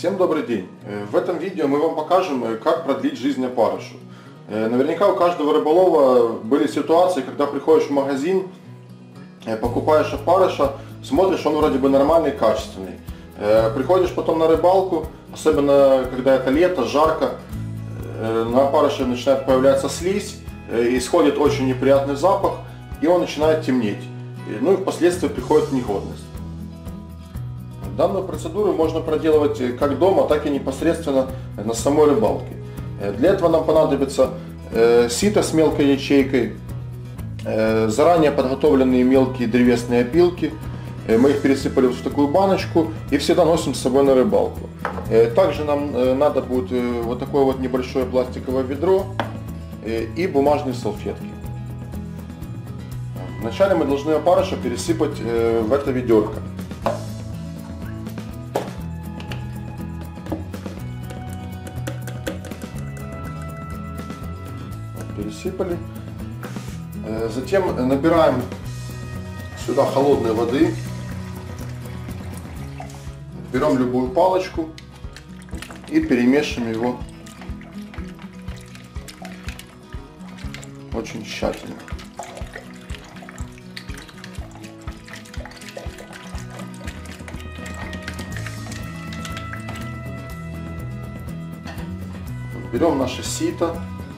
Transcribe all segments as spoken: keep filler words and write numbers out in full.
Всем добрый день! В этом видео мы вам покажем, как продлить жизнь опарышу. Наверняка у каждого рыболова были ситуации, когда приходишь в магазин, покупаешь опарыша, смотришь, он вроде бы нормальный, качественный. Приходишь потом на рыбалку, особенно когда это лето, жарко, на опарыше начинает появляться слизь, исходит очень неприятный запах, и он начинает темнеть. Ну и впоследствии приходит в негодность. Данную процедуру можно проделывать как дома, так и непосредственно на самой рыбалке. Для этого нам понадобится сито с мелкой ячейкой, заранее подготовленные мелкие древесные опилки. Мы их пересыпали в такую баночку и всегда носим с собой на рыбалку. Также нам надо будет вот такое вот небольшое пластиковое ведро и бумажные салфетки. Вначале мы должны опарыша пересыпать в это ведерко. Пересыпали. Затем набираем сюда холодной воды. Берем любую палочку и перемешиваем его очень тщательно. Берем наше сито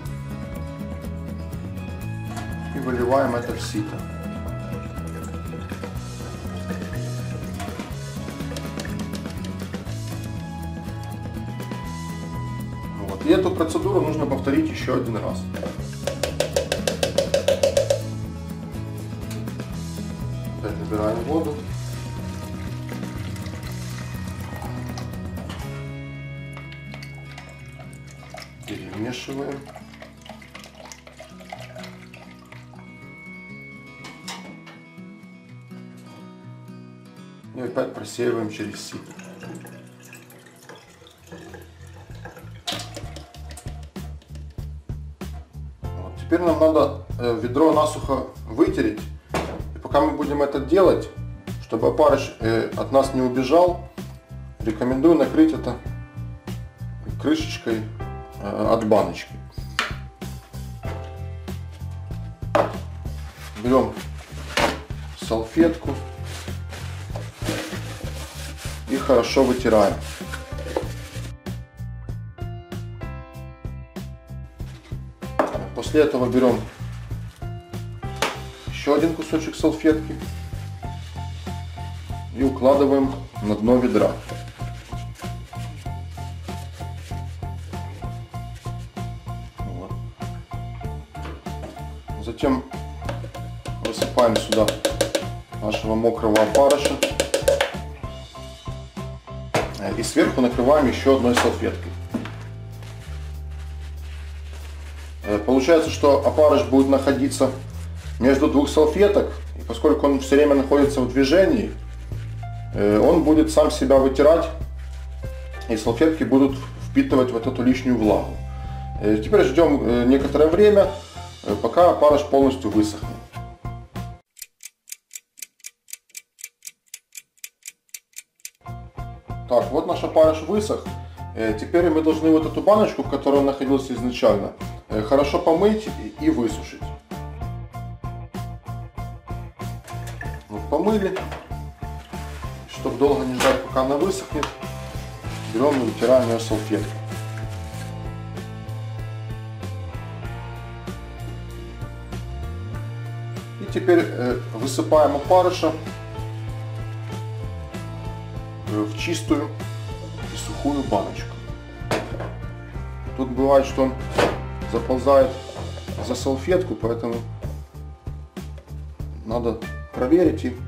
и выливаем это в сито. Вот. И эту процедуру нужно повторить еще один раз. Опять набираем воду. Перемешиваем. И опять просеиваем через сито. Вот. Теперь нам надо ведро насухо вытереть. И пока мы будем это делать, чтобы опарыш от нас не убежал, рекомендую накрыть это крышечкой от баночки. Берем салфетку и хорошо вытираем. После этого берем еще один кусочек салфетки и укладываем на дно ведра. Вот. Затем высыпаем сюда нашего мокрого опарыша. И сверху накрываем еще одной салфеткой. Получается, что опарыш будет находиться между двух салфеток, и поскольку он все время находится в движении, он будет сам себя вытирать, и салфетки будут впитывать вот эту лишнюю влагу. Теперь ждем некоторое время, пока опарыш полностью высохнет. Так, вот наш опарыш высох. Теперь мы должны вот эту баночку, в которой он находился изначально, хорошо помыть и высушить. Вот помыли. Чтобы долго не ждать, пока она высохнет, берем и вытираем ее салфеткой. И теперь высыпаем опарыша в чистую и сухую баночку. Тут бывает, что он заползает за салфетку, поэтому надо проверить и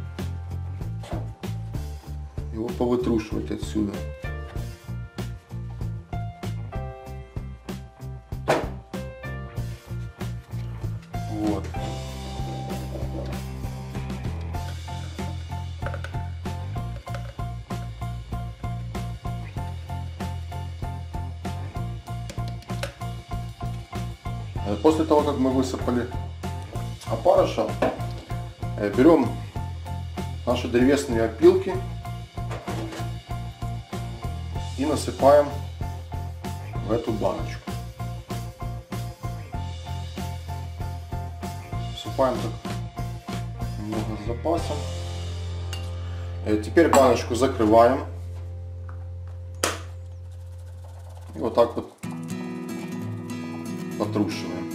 его повытрушивать отсюда. Вот. После того, как мы высыпали опарыша, берем наши древесные опилки и насыпаем в эту баночку. Насыпаем так немного с запасом. Теперь баночку закрываем. И вот так вот потрушиваем.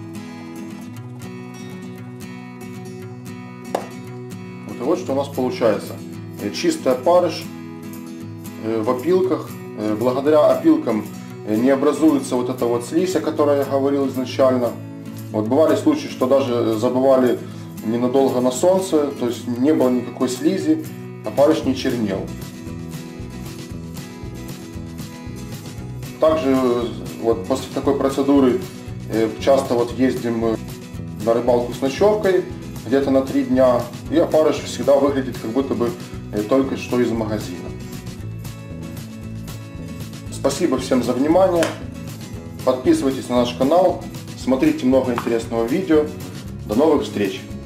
Вот и вот что у нас получается. Чистый опарыш в опилках. Благодаря опилкам не образуется вот эта вот слизь, о которой я говорил изначально. Вот бывали случаи, что даже забывали ненадолго на солнце, то есть не было никакой слизи, опарыш не чернел. Также вот после такой процедуры часто вот ездим на рыбалку с ночевкой, где-то на три дня, и опарыш всегда выглядит как будто бы только что из магазина. Спасибо всем за внимание. Подписывайтесь на наш канал, смотрите много интересного видео. До новых встреч!